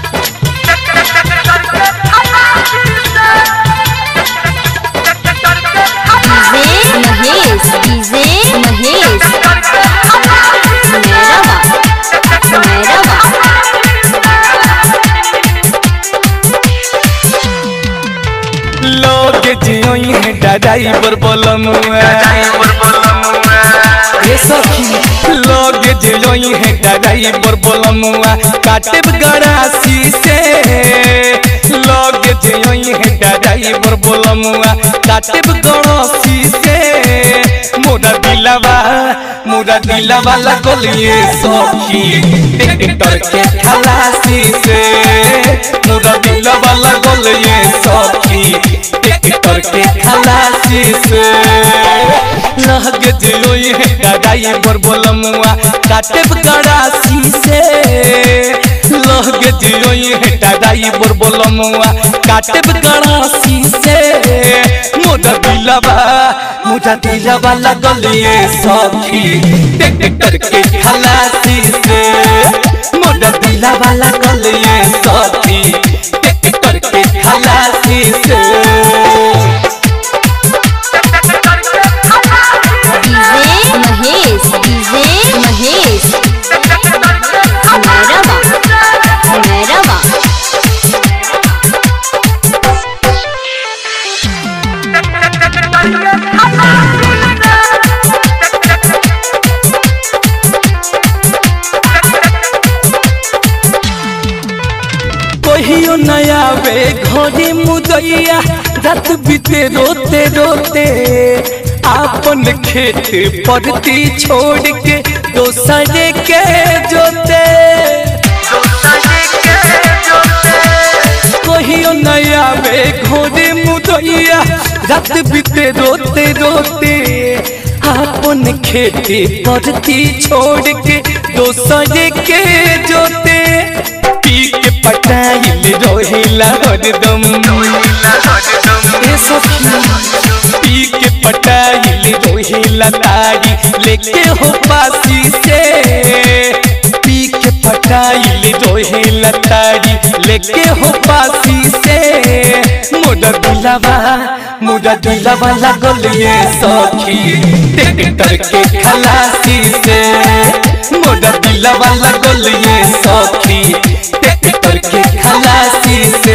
Driver बोलमुआ ये सखी लोग जोई है ड्राइवर बोलमुआ काटे गड़ासी से लोग जोई है ड्राइवर बोलमुआ काटे गड़ासी से मोरा दिलवा लगलिए सखी ट्रैक्टर के खलासी से मोरा दिलवा लगलिए सखी ट्रैक्टर के खलासी से लग जोई है ड्राइवर बोलमुआ काटे गड़ासी से लग जोई है ड्राइवर बोलमुआ काटे गड़ासी से मोरा दिलवा लगलिए सखी ट्रैक्टर के खलासी से मोरा दिलवा लगलिए सखी ट्रैक्टर के खलासी से कहियो नया वे घरे मुदैया रात बीते रोते रोते आपन खेत परती छोड़ के दोसरे के जोते कहियो नया वे घरे मुदैया रात बीते रोते रोते आपन खेत परती छोड़ के दोसरे के जोते के पटाइल रोहिला हरदम पी के पटाइल रोहिला तारी लेके हो पासी से पी के पटाइल रोहिला तारी लेके हो पासी से मोरा दिलवा लगलिए सखी ट्रैक्टर के खलासी से मोरा दिलवा लगलिए सखी ट्रैक्टर के खलासी से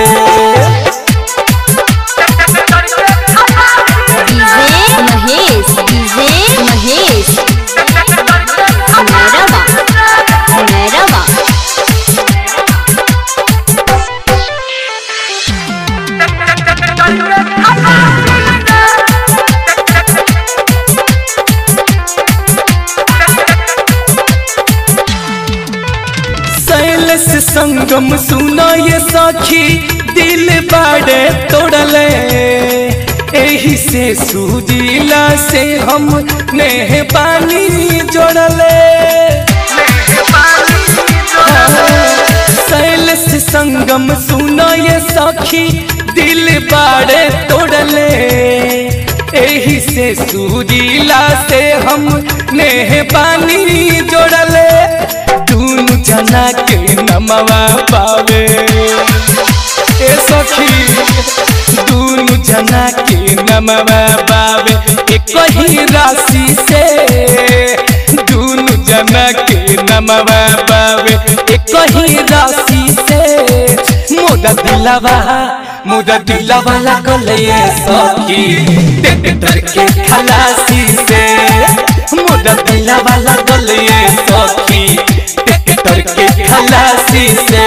संगम सुनो ये सखी दिल बाड़े तोड़ले एही से सुजीला से हम नेह पानी जोड़ले शैलेश संगम सुनो ये सखी दिल बाड़े तोड़ले एही से सुजीला से हम नेह पानी जोड़ले जना के नमवा पावे ए सखी दूनु जना के नमवा पावे एक ही राशि से दूनु जना के नमवा पावे एक ही राशि से मोरा दिलवा लगलिए सखी ट्रैक्टर के खलासी से मोरा दिलवा लगलिए सखी ट्रैक्टर के खलासी से।